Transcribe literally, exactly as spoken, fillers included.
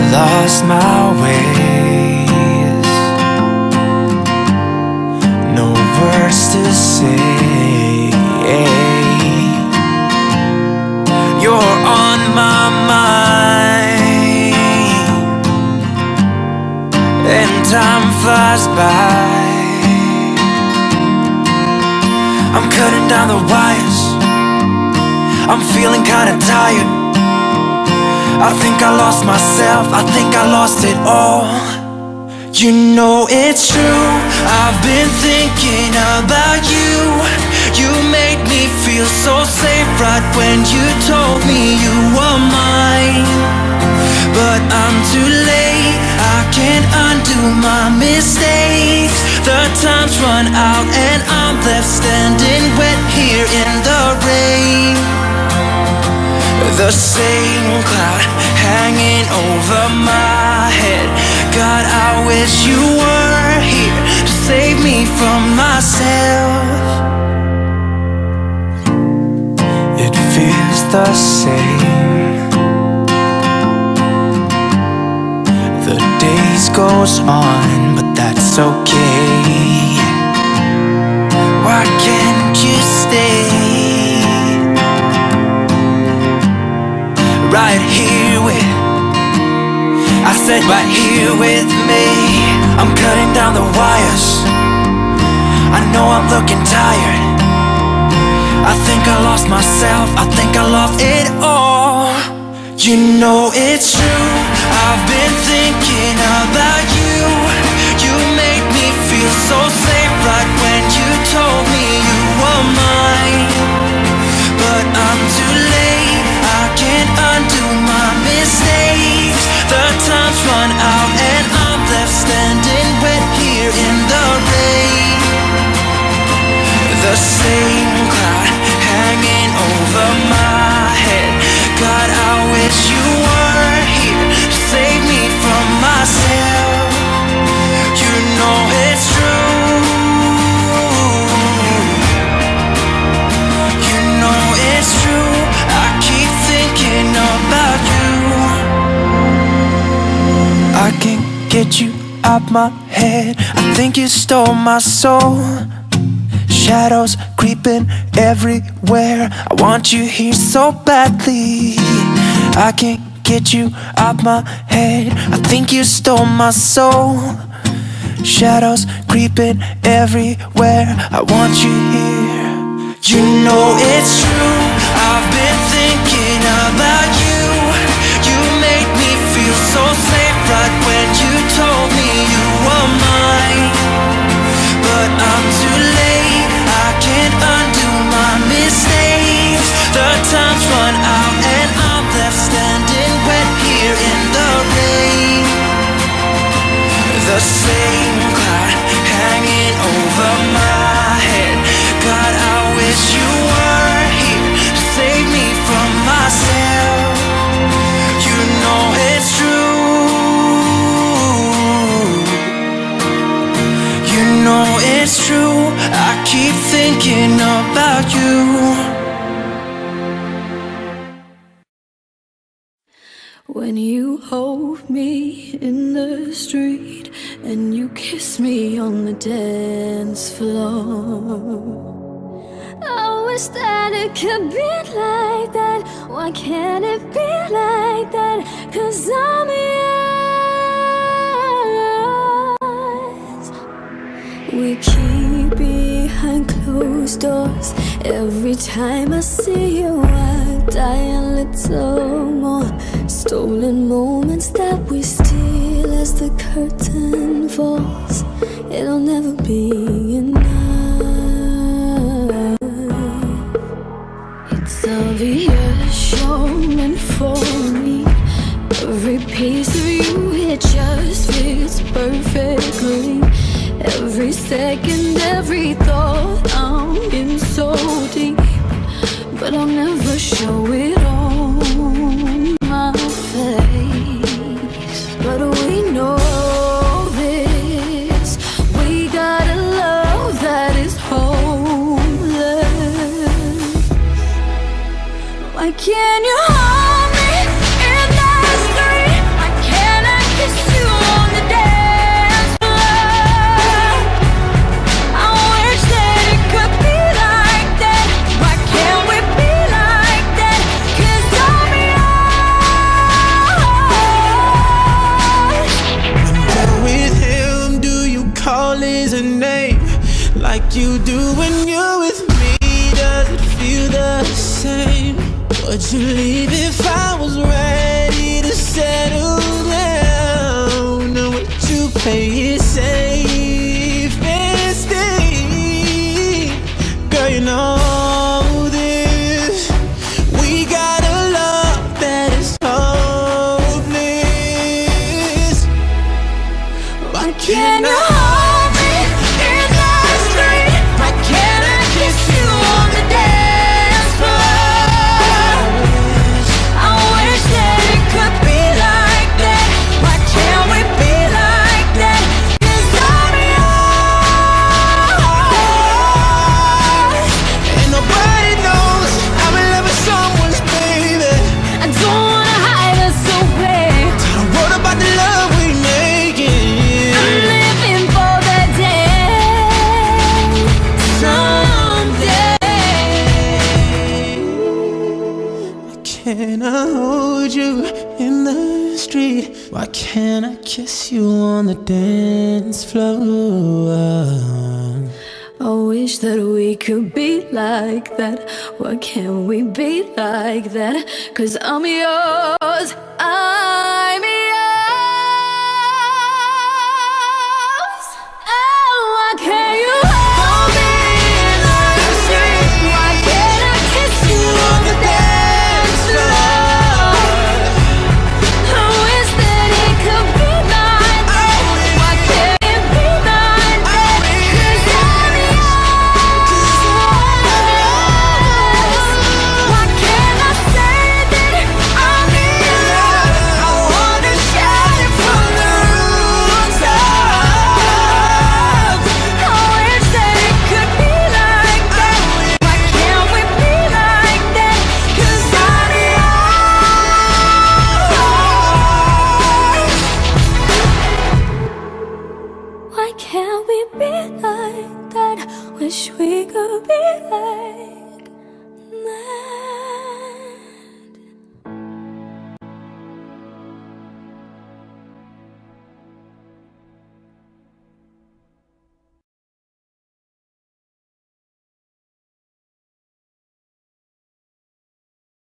lost my ways, no words to say. You're on my mind, and time flies by. I'm cutting down the wires, I'm feeling kinda tired. I think I lost myself, I think I lost it all. You know it's true, I've been thinking about you. You made me feel so safe right when you told me you were mine. But I'm too late, I can't undo my mistakes. The time's run out and I'm left standing wet here in the rain. The same cloud hanging over my head. God, I wish you were here to save me from myself. It feels the same, the days goes on, but that's okay. Why can't you stay right here with, I said right here with me. I'm cutting down the wires, I know I'm looking tired. I think I lost myself, I think I lost it all. You know it's true, I've been thinking about you. You made me feel so safe right when you told me you were mine. But I'm too late, I can't undo my mistakes. The time's run out and I'm left standing wet here in the rain. The same cloud hanging over my head. God, I wish you were here to save me from myself. You know it's true, you know it's true. I keep thinking about you. I can't get you out my head, I think you stole my soul. Shadows creeping everywhere, I want you here so badly. I can't get you out my head, I think you stole my soul. Shadows creeping everywhere, I want you here. You know it's true, I've been thinking about you. You made me feel so safe right when you told me you were mine. But I'm too late, I can't undo my mistakes. The time's run out and I'm left standing wet here in the rain. The same cloud hanging over my head. God, I wish you were here to save me from myself. You know it's true, you know it's true. I keep thinking about you. When you hold me in the street and you kiss me on the dance floor, I wish that it could be like that. Why can't it be like that? 'Cause I'm yours. We keep behind closed doors. Every time I see you, I die a little more. Stolen moments that we steal as the curtain falls. It'll never be enough. It's obvious you're meant for me. Every piece of you, it just fits perfectly. Every second, every thought, I'm in so deep. But I'll never show it on my face. But we know this, we got a love that is hopeless. Why can't you hold me in the street? Why can't I like you do when you're with me? Does it feel the same? Would you leave if I was ready to settle down? Or would you play it safe and stay? Girl, you know this. We got a love that is hopeless. Why can't I hold me in the street? Why can't I kiss you on the dance floor? I wish that it could be like that. Why can't we be like that? 'Cause I'm yours, and nobody knows I'm in love with someone's baby. I don't wanna hide us away. I wrote about the love we making. I'm living for the day someday. Can I hold you in the street? Why can't I kiss you on the dance floor? I wish that we could be like that. Why can't we be like that? 'Cause I'm yours.